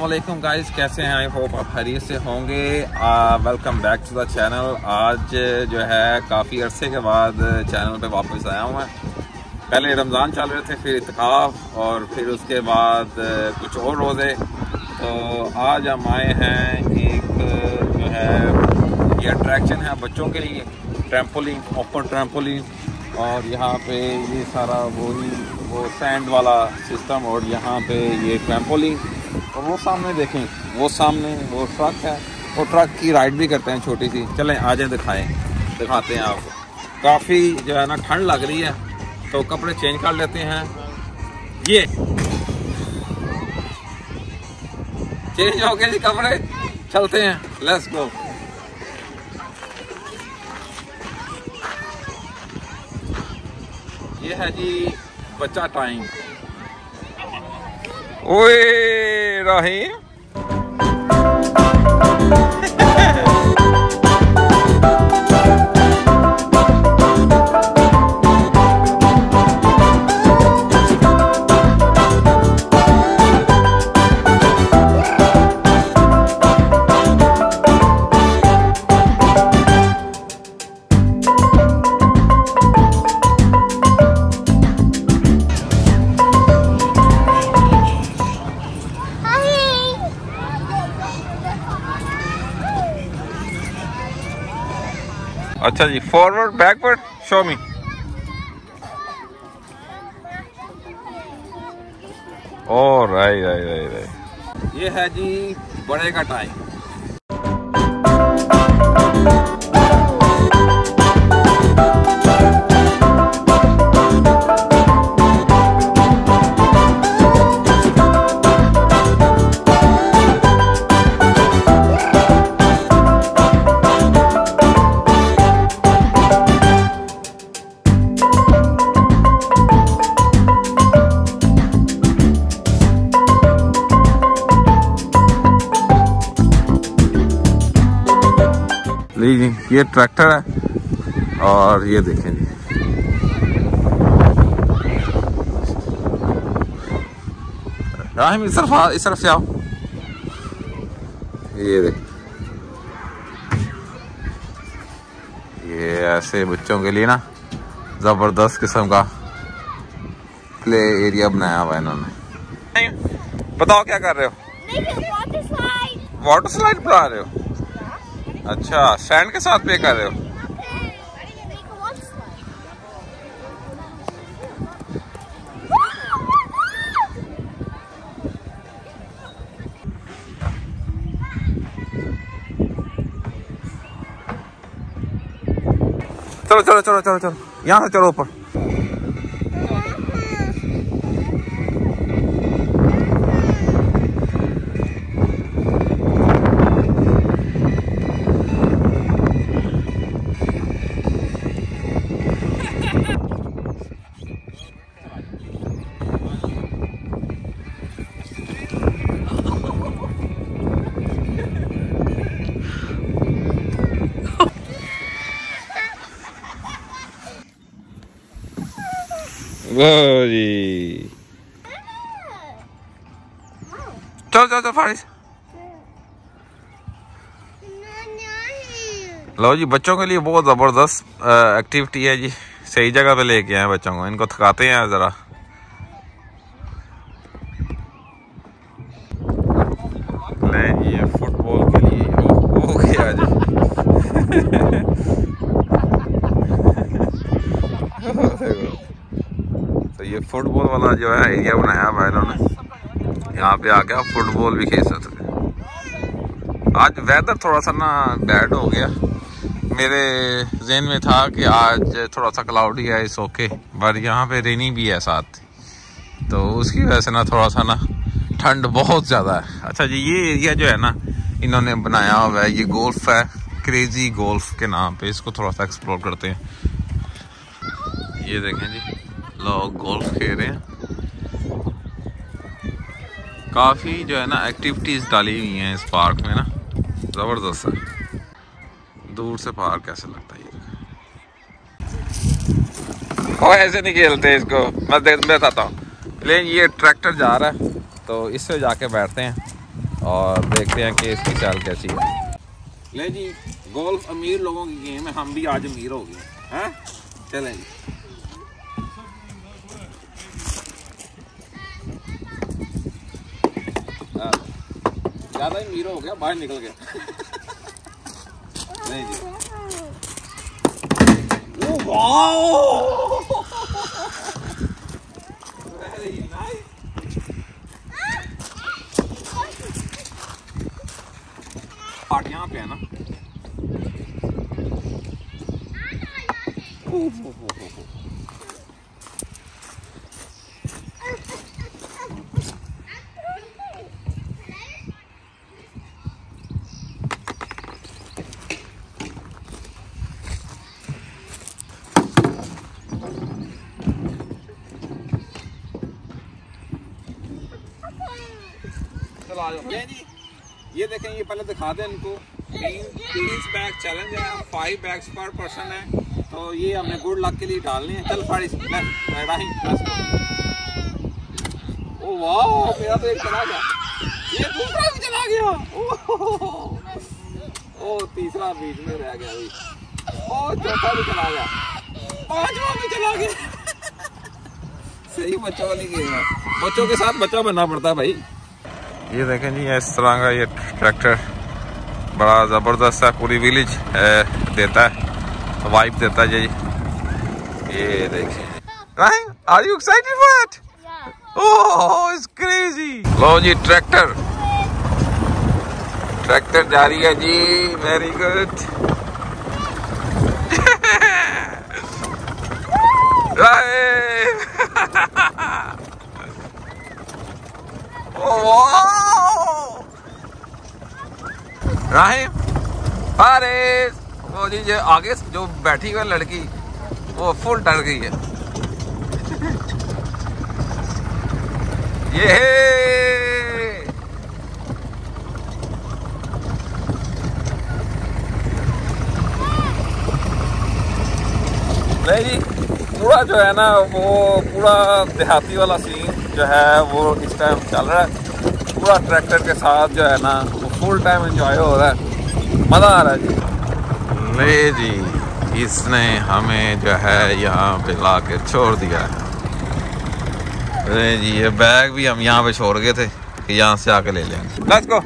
अस्सलामुअलैकुम गाइस, कैसे हैं? आई होप आप खैरियत से होंगे। Welcome back to the channel. आज जो है काफ़ी अरसे के बाद चैनल पे वापस आया हूँ मैं। पहले रमज़ान चल रहे थे, फिर इत्काफ और फिर उसके बाद कुछ और रोज़े। तो आज हम आए हैं एक जो है ये अट्रैक्शन है बच्चों के लिए, ट्रैम्पोलिन, ओपन ट्रैम्पोलिन। और यहाँ पे ये सारा वो सैंड वाला सिस्टम और यहाँ पे ये ट्रैम्पोलिन। और वो सामने देखें, वो सामने वो ट्रक है, वो ट्रक की राइड भी करते हैं छोटी सी। चलें आ जाएं, दिखाते हैं आपको। काफ़ी जो है ना ठंड लग रही है तो कपड़े चेंज कर लेते हैं। ये चेंज हो गए जी कपड़े, चलते हैं, लेट्स गो। ये है जी बच्चा टाइम। ओए रहीम अच्छा जी, forward backward show me. Oh right. ये है जी बड़े का टाइम। ये ट्रैक्टर है और ये देखें जी, राहिम इस तरफ से आओ। ये देख, ये ऐसे बच्चों के लिए ना जबरदस्त किस्म का प्ले एरिया बनाया हुआ है इन्होंने। बताओ क्या कर रहे हो? वाटर स्लाइड बना रहे हो? अच्छा, सैंड के साथ प्ले कर रहे हो? चलो चलो चलो चलो चलो, यहाँ से चलो ऊपर। जी चलो चलो चलो फारिस। लो जी, बच्चों के लिए बहुत ज़बरदस्त एक्टिविटी है जी। सही जगह पे लेके आए बच्चों को, इनको थकाते हैं ज़रा। लें जी, ये फुटबॉल के लिए हो गया जी। तो ये फुटबॉल वाला जो है एरिया बनाया हुआ है इन्होंने, यहाँ पे आके आप फुटबॉल भी खेल सकते हैं। आज वेदर थोड़ा सा ना बैड हो गया, मेरे जहन में था कि आज थोड़ा सा क्लाउडी है, इस ओके, पर यहाँ पे रेनी भी है साथ, तो उसकी वजह से ना थोड़ा सा ना ठंड बहुत ज़्यादा है। अच्छा जी, ये एरिया जो है ना इन्होंने बनाया हुआ है, ये गोल्फ है, क्रेजी गोल्फ के नाम पे। इसको थोड़ा सा एक्सप्लोर करते हैं। ये देखें जी, लोग गोल्फ खेल रहे हैं। काफ़ी जो है ना एक्टिविटीज़ डाली हुई हैं इस पार्क में ना, ज़बरदस्त है। दूर से पार्क कैसे लगता है ये। ओ ऐसे नहीं खेलते इसको, मैं बताता हूँ। लेकिन ये ट्रैक्टर जा रहा है तो इससे जाके बैठते हैं और देखते हैं कि इसकी चाल कैसी है। ले जी, गोल्फ अमीर लोगों की गेम है, हम भी आज अमीर हो गए हैं। चलें जी। ज्यादा ही अमीर हो गया, बाहर निकल गया। नहीं जी, पार्ट यहाँ पे है ना। ये जी, ये देखें, ये पहले दिखा दें इनको। 30 बैग चैलेंज है, 5 बैग्स पर पर्सन है, तो ये हमने गुड लक के लिए डालने हैं। चल फाड़ी, ओ वाह, मेरा तो एक चला गया, ये दूसरा भी चला गया। ओ तीसरा बीच में रह गया भाई। ओ चौथा भी चला गया, 5वां भी चला गया। सही बच्चों वाली गेम है, बच्चों के साथ बच्चा बनना पड़ता है भाई। ये देखें जी, इस तरह का ये ट्रैक्टर बड़ा ज़बरदस्त है, पूरी विलेज देता है, वाइब देता है जी। ये देखिए, are you excited for it? Oh, it's crazy. लो जी, ट्रैक्टर जा रही है जी, वेरी गुड। राहिम, अरे वो जी जो आगे जो बैठी हुई लड़की वो फुल डर गई है। ये नहीं जी, पूरा जो है ना वो पूरा देहाती वाला सीन जो है वो इस टाइम चल रहा है। पूरा ट्रैक्टर के साथ जो है ना वो फुल टाइम एंजॉय हो रहा है, मज़ा आ रहा है जी। ले जी, इसने हमें जो है यहाँ पे ला के छोड़ दिया है। अरे जी, ये बैग भी हम यहाँ पे छोड़ गए थे कि यहाँ से आके ले लेंगे। Let's go,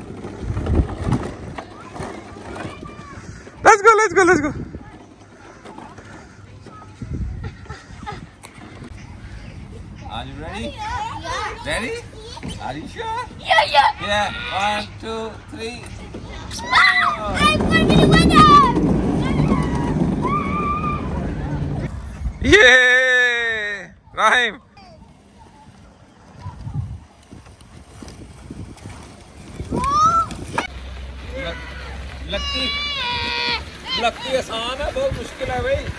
let's go, let's go, let's go. Are you ready? Yeah. Ready? Are you sure? Yeah. Yeah. 1, 2, 3. Oh. I'm going to win it. Yeah, Rahim. लगती आसान है, बहुत मुश्किल है भाई।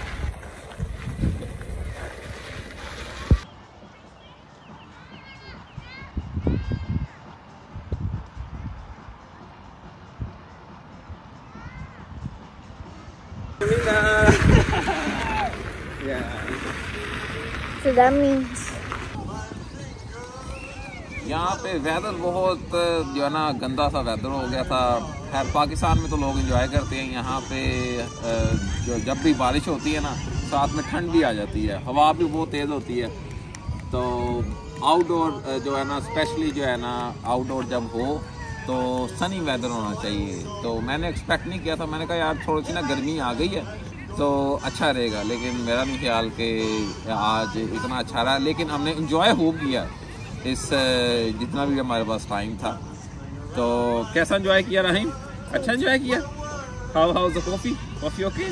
So that means यहाँ पे वेदर बहुत जो है ना गंदा सा वेदर हो गया था। खैर पाकिस्तान में तो लोग एंजॉय करते हैं, यहाँ पे जो जब भी बारिश होती है ना साथ में ठंड भी आ जाती है, हवा भी बहुत तेज़ होती है। तो आउटडोर जो है ना, स्पेशली जो है ना आउटडोर जब हो तो सनी वेदर होना चाहिए। तो मैंने एक्सपेक्ट नहीं किया था, मैंने कहा यार थोड़ी सी ना गर्मी आ गई है तो अच्छा रहेगा, लेकिन मेरा नहीं ख्याल कि आज इतना अच्छा रहा। लेकिन हमने इंजॉय खूब किया इस जितना भी हमारे पास टाइम था। तो कैसा एंजॉय किया रहीम? अच्छा एंजॉय किया। How the coffee okay?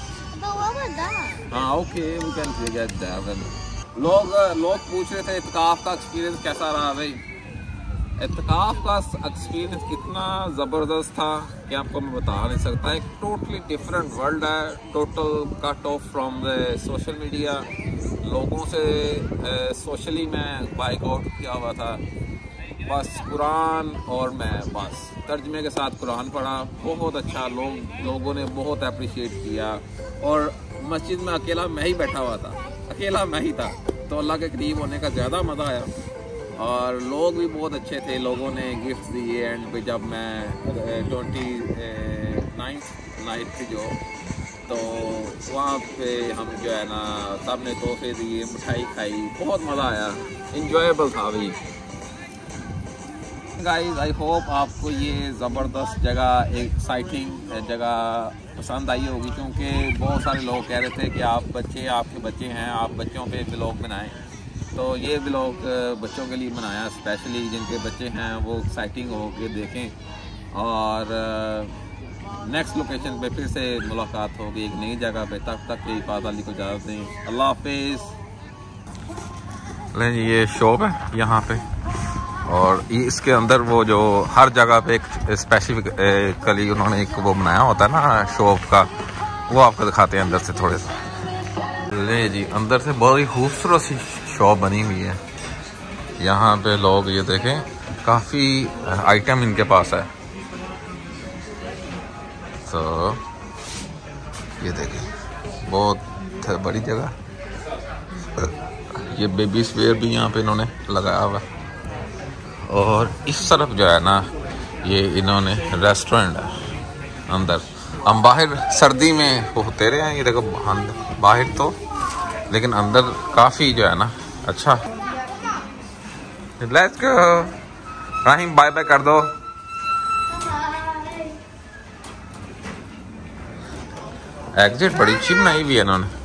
हाँ okay, we can get that. लोग पूछ रहे थे इत्काफ का एक्सपीरियंस कैसा रहा भाई। इत्काफ का एक्सपीरियंस इतना ज़बरदस्त था कि आपको मैं बता नहीं सकता। एक टोटली डिफरेंट वर्ल्ड है, total cut off from the social media. लोगों से सोशली मैं बाइक आउट किया हुआ था, बस कुरान और मैं बस तर्जमे के साथ कुरान पढ़ा। बहुत अच्छा, लोगों ने बहुत अप्रिशिएट किया। और मस्जिद में अकेला मैं ही बैठा हुआ था, अकेला मैं ही था, तो अल्लाह के करीब होने का ज़्यादा मज़ा आया। और लोग भी बहुत अच्छे थे, लोगों ने गिफ्ट दिए। एंड पे जब मैं 29th नाइट थी जो, तो वहाँ पे हम जो है ना सब ने तोहफे दिए, मिठाई खाई, बहुत मज़ा आया, इंजॉयबल था भाई। गाइस आई होप आपको ये ज़बरदस्त जगह, एक्साइटिंग जगह पसंद आई होगी, क्योंकि बहुत सारे लोग कह रहे थे कि आपके बच्चे हैं, आप बच्चों पे व्लॉग बनाएं। तो ये व्लॉग बच्चों के लिए बनाया स्पेशली, जिनके बच्चे हैं वो एक्साइटिंग हो के देखें। और नेक्स्ट लोकेशन पे फिर से मुलाकात होगी एक नई जगह पे। तब तक के हिफाज़त अली को इजाज़त दें, अल्लाह हाफिज़। लें जी, ये शॉप है यहाँ पे, और ये इसके अंदर वो जो हर जगह पे एक स्पेसिफिकली उन्होंने एक वो बनाया होता है ना शॉप का, वो आपको दिखाते हैं अंदर से थोड़े सा। ले जी, अंदर से बहुत ही खूबसूरत सी शॉप बनी हुई है। यहाँ पे लोग ये देखें, काफ़ी आइटम इनके पास है। तो ये देखें, बहुत बड़ी जगह। ये बेबीज वेयर भी यहाँ पे इन्होंने लगाया हुआ है। और इस तरफ जो है ना, ये इन्होंने रेस्टोरेंट है अंदर। हम बाहर सर्दी में होते रहे हैं, ये देखो बाहर तो, लेकिन अंदर काफ़ी जो है ना अच्छा। Let's go Rahim, bye bye कर दो। एग्जिट बड़ी अच्छी बनाई हुई है इन्होंने।